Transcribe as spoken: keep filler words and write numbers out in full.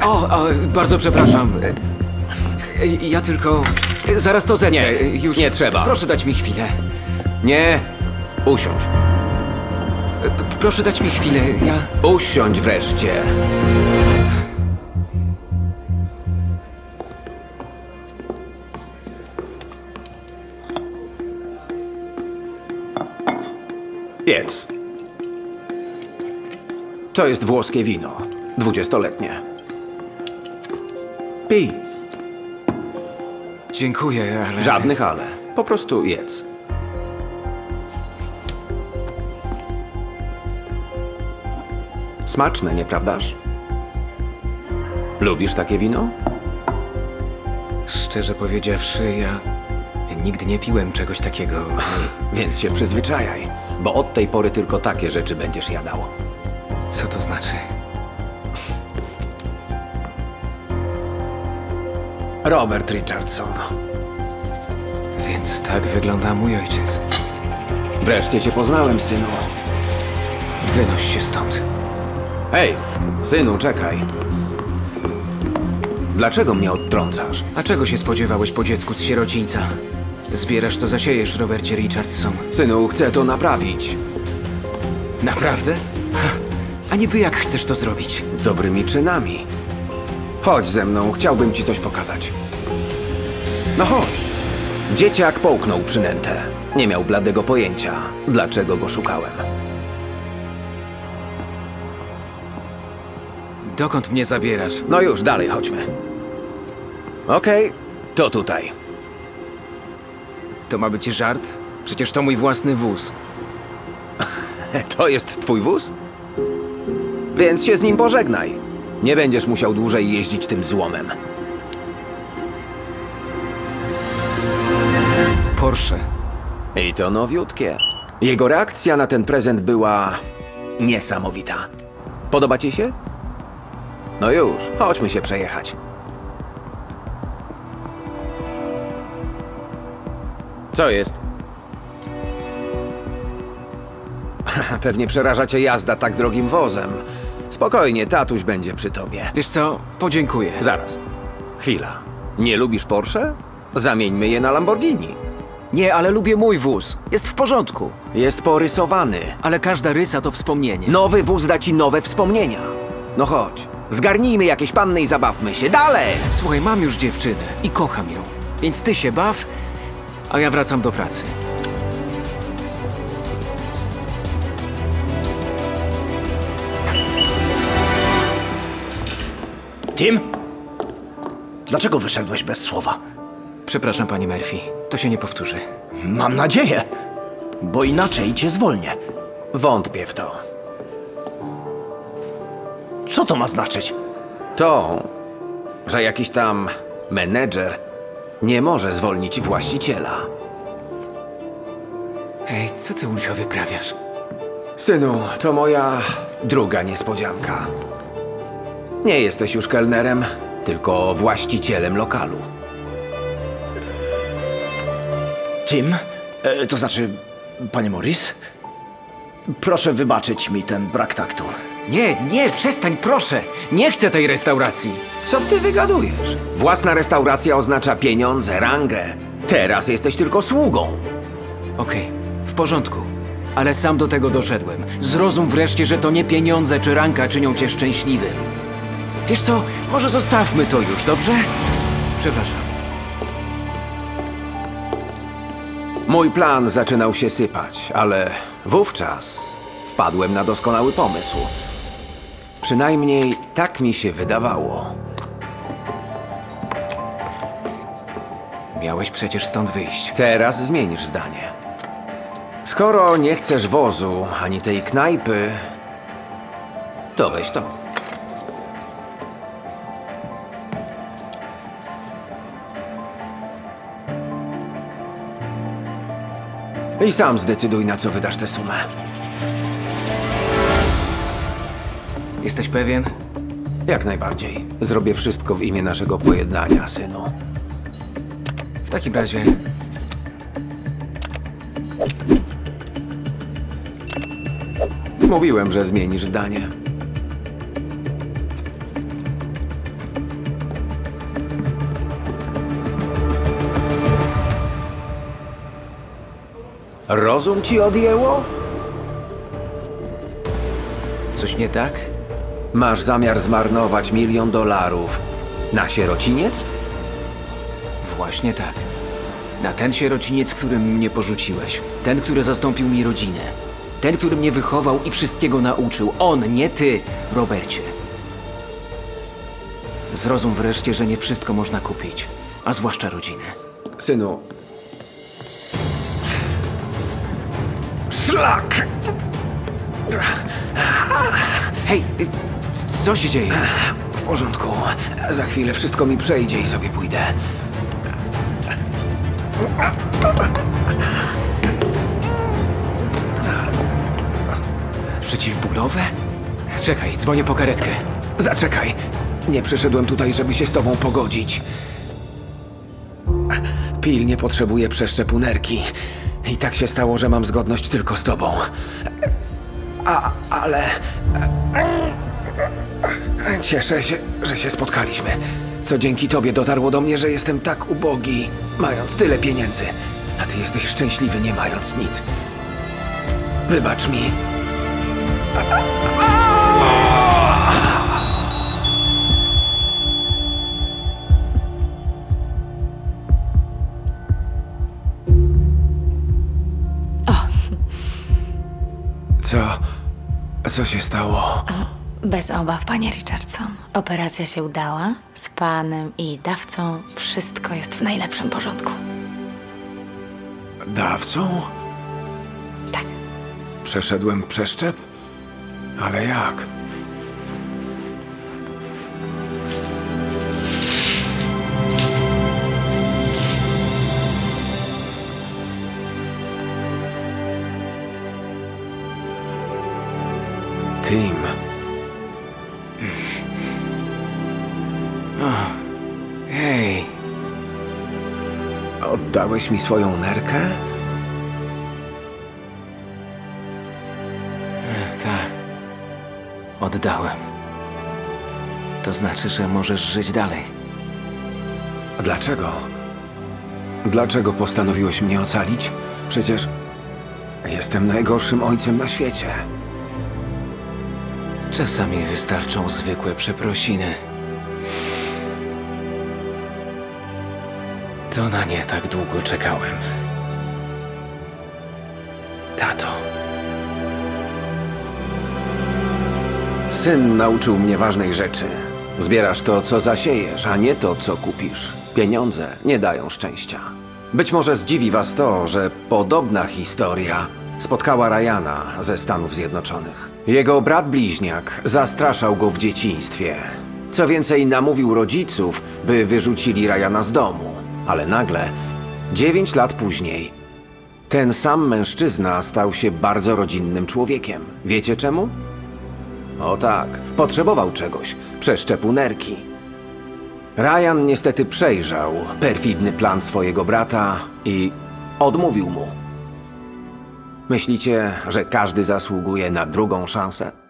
O, o, bardzo przepraszam. Ja tylko... Zaraz to zetnę. Nie, Już... nie trzeba. Proszę dać mi chwilę. Nie, usiądź. P- Proszę dać mi chwilę, ja... Usiądź wreszcie. Jedz. To jest włoskie wino. Dwudziestoletnie. Pij. Dziękuję, ale... Żadnych ale. Po prostu jedz. Smaczne, nieprawdaż? Lubisz takie wino? Szczerze powiedziawszy, ja... Nigdy nie piłem czegoś takiego. Więc się przyzwyczajaj, bo od tej pory tylko takie rzeczy będziesz jadał. Co to znaczy? Robert Richardson. Więc tak wygląda mój ojciec. Wreszcie cię poznałem, synu. Wynoś się stąd. Hej, synu, czekaj. Dlaczego mnie odtrącasz? A czego się spodziewałeś po dziecku z sierocińca? Zbierasz co zasiejesz, Robercie Richardson. Synu, chcę to naprawić. Naprawdę? Ha. A niby jak chcesz to zrobić? Dobrymi czynami. Chodź ze mną, chciałbym ci coś pokazać. No chodź. Dzieciak połknął przynętę. Nie miał bladego pojęcia, dlaczego go szukałem. Dokąd mnie zabierasz? No już, dalej chodźmy. Okej, to tutaj. To ma być żart? Przecież to mój własny wóz. To jest twój wóz? Więc się z nim pożegnaj. Nie będziesz musiał dłużej jeździć tym złomem. Porsche. I to nowiutkie. Jego reakcja na ten prezent była niesamowita. Podoba ci się? No już, chodźmy się przejechać. Co jest? Pewnie przeraża cię jazda tak drogim wozem. Spokojnie, tatuś będzie przy tobie. Wiesz co? Podziękuję. Zaraz. Chwila. Nie lubisz Porsche? Zamieńmy je na Lamborghini. Nie, ale lubię mój wóz. Jest w porządku. Jest porysowany. Ale każda rysa to wspomnienie. Nowy wóz da ci nowe wspomnienia. No chodź. Zgarnijmy jakieś panny i zabawmy się. Dalej! Słuchaj, mam już dziewczynę i kocham ją. Więc ty się baw, a ja wracam do pracy. Tim? Dlaczego wyszedłeś bez słowa? Przepraszam, pani Murphy. To się nie powtórzy. Mam nadzieję, bo inaczej cię zwolnię. Wątpię w to. Co to ma znaczyć? To, że jakiś tam menedżer nie może zwolnić właściciela. Hej, co ty u licha wyprawiasz? Synu, to moja druga niespodzianka. Nie jesteś już kelnerem, tylko właścicielem lokalu. Tim? E, to znaczy, panie Morris? Proszę wybaczyć mi ten brak taktu. Nie, nie, przestań, proszę! Nie chcę tej restauracji! Co ty wygadujesz? Własna restauracja oznacza pieniądze, rangę. Teraz jesteś tylko sługą. Okej, w porządku. Ale sam do tego doszedłem. Zrozum wreszcie, że to nie pieniądze czy ranka czynią cię szczęśliwym. Wiesz co, może zostawmy to już, dobrze? Przepraszam. Mój plan zaczynał się sypać, ale wówczas wpadłem na doskonały pomysł. Przynajmniej tak mi się wydawało. Miałeś przecież stąd wyjść. Teraz zmienisz zdanie. Skoro nie chcesz wozu ani tej knajpy, to weź to. I sam zdecyduj, na co wydasz tę sumę. Jesteś pewien? Jak najbardziej. Zrobię wszystko w imię naszego pojednania, synu. W takim razie... Mówiłem, że zmienisz zdanie. Rozum ci odjęło? Coś nie tak? Masz zamiar zmarnować milion dolarów na sierociniec? Właśnie tak. Na ten sierociniec, którym mnie porzuciłeś. Ten, który zastąpił mi rodzinę. Ten, który mnie wychował i wszystkiego nauczył. On, nie ty, Robercie. Zrozum wreszcie, że nie wszystko można kupić. A zwłaszcza rodzinę. Synu. Szlak! Hej, y, co się dzieje? W porządku. Za chwilę wszystko mi przejdzie i sobie pójdę. Przeciwbólowe? Czekaj, dzwonię po karetkę. Zaczekaj. Nie przyszedłem tutaj, żeby się z tobą pogodzić. Pilnie potrzebuję przeszczepu nerki. I tak się stało, że mam zgodność tylko z tobą. A, ale... Cieszę się, że się spotkaliśmy. Co dzięki tobie dotarło do mnie, że jestem tak ubogi, mając tyle pieniędzy. A ty jesteś szczęśliwy, nie mając nic. Wybacz mi. Co... Co się stało? Bez obaw, panie Richardson. Operacja się udała. Z panem i dawcą wszystko jest w najlepszym porządku. Dawcą? Tak. Przeszedłem przeszczep? Ale jak? Tim. Hej, Oddałeś mi swoją nerkę? tak. Oddałem. To znaczy, że możesz żyć dalej. A dlaczego? Dlaczego postanowiłeś mnie ocalić? Przecież jestem najgorszym ojcem na świecie. Czasami wystarczą zwykłe przeprosiny. To na nie tak długo czekałem. Tato. Syn nauczył mnie ważnej rzeczy. Zbierasz to, co zasiejesz, a nie to, co kupisz. Pieniądze nie dają szczęścia. Być może zdziwi was to, że podobna historia spotkała Ryana ze Stanów Zjednoczonych. Jego brat bliźniak zastraszał go w dzieciństwie. Co więcej, namówił rodziców, by wyrzucili Ryana z domu. Ale nagle, dziewięć lat później, ten sam mężczyzna stał się bardzo rodzinnym człowiekiem. Wiecie czemu? O tak, potrzebował czegoś, przeszczepu nerki. Ryan niestety przejrzał perfidny plan swojego brata i odmówił mu. Myślicie, że każdy zasługuje na drugą szansę?